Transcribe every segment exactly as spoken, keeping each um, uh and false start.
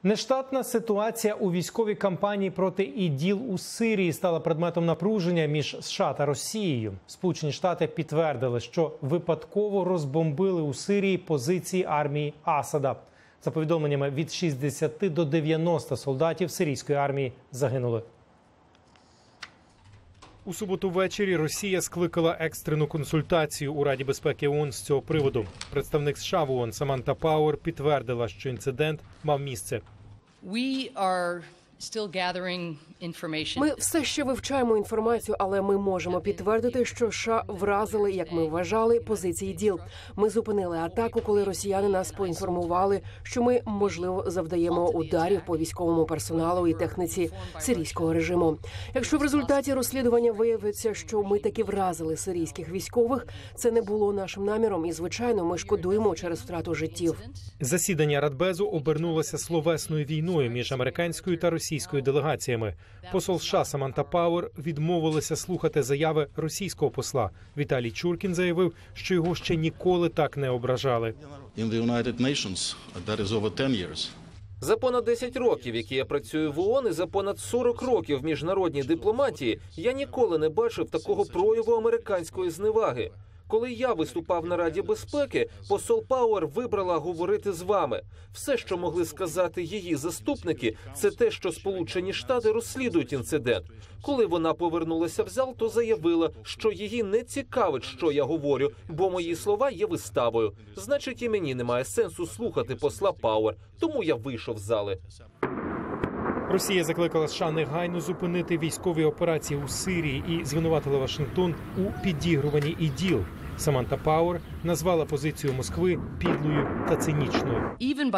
Нештатна ситуація у військовій кампанії проти ІДІЛ у Сирії стала предметом напруження між США та Росією. Сполучені Штати підтвердили, що випадково розбомбили у Сирії позиції армії Асада. За повідомленнями, від шістдесяти до дев'яноста солдатів сирійської армії загинули. У суботу ввечері Росія скликала екстрену консультацію у Раді безпеки ООН з цього приводу. Представник США в ООН Саманта Пауер підтвердила, що інцидент мав місце. Ми все ще вивчаємо інформацію, але ми можемо підтвердити, що США вразили, як ми вважали, позиції ІДІЛ. Ми зупинили атаку, коли росіяни нас поінформували, що ми, можливо, завдаємо ударів по військовому персоналу і техніці сирійського режиму. Якщо в результаті розслідування виявиться, що ми таки вразили сирійських військових, це не було нашим наміром і, звичайно, ми шкодуємо через втрату життів. Засідання Радбезу обернулося словесною війною між американською та російською делегаціями. Посол США Саманта Пауер відмовилася слухати заяви російського посла. Віталій Чуркін заявив, що його ще ніколи так не ображали. За понад десять років, які я працюю в ООН, і за понад сорок років в міжнародній дипломатії, я ніколи не бачив такого прояву американської зневаги. Коли я виступав на Раді безпеки, посол Пауер вибрала говорити з вами. Все, що могли сказати її заступники, це те, що Сполучені Штати розслідують інцидент. Коли вона повернулася в зал, то заявила, що її не цікавить, що я говорю, бо мої слова є виставою. Значить, і мені немає сенсу слухати посла Пауер, тому я вийшов з зали. Росія закликала США негайно зупинити військові операції у Сирії і звинуватила Вашингтон у підігруванні ІДІЛ. Саманта Пауер назвала позицію Москви підлою та цинічною.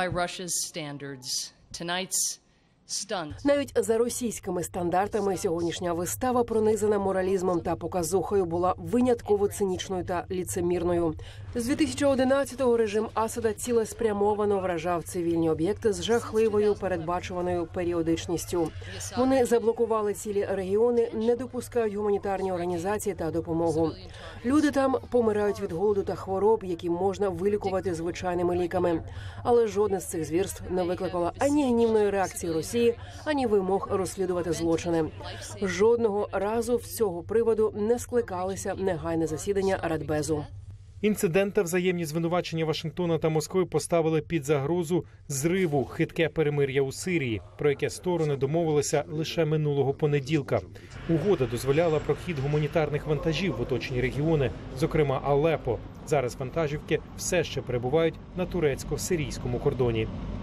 Навіть за російськими стандартами сьогоднішня вистава, пронизана моралізмом та показухою, була винятково цинічною та ліцемірною. З дві тисячі одинадцятого режим Асада цілеспрямовано вражав цивільні об'єкти з жахливою передбачуваною періодичністю. Вони заблокували цілі регіони, не допускають гуманітарні організації та допомогу. Люди там помирають від голоду та хвороб, які можна вилікувати звичайними ліками. Але жодне з цих звірств не викликало ані гнівної реакції Росії, ані вимог розслідувати злочини. Жодного разу з цього приводу не скликалися негайне засідання Радбезу. Інцидент та взаємні звинувачення Вашингтона та Москви поставили під загрозу зриву хитке перемир'я у Сирії, про яке сторони домовилися лише минулого понеділка. Угода дозволяла прохід гуманітарних вантажів в оточені регіони, зокрема Алеппо. Зараз вантажівки все ще перебувають на турецько-сирійському кордоні.